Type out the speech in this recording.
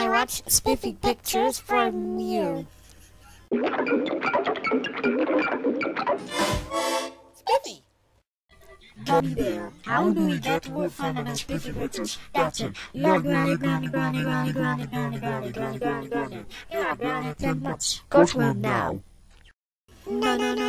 watch Spiffy pictures from you. Spiffy! Gummy Bear, how do we get more fun on Spiffy pictures? That's it. You're Granny, Granny, Granny, Granny, Granny, Granny, Granny, Granny, Granny, Granny. You're Granny 10 months. Go to him now. No, no, no,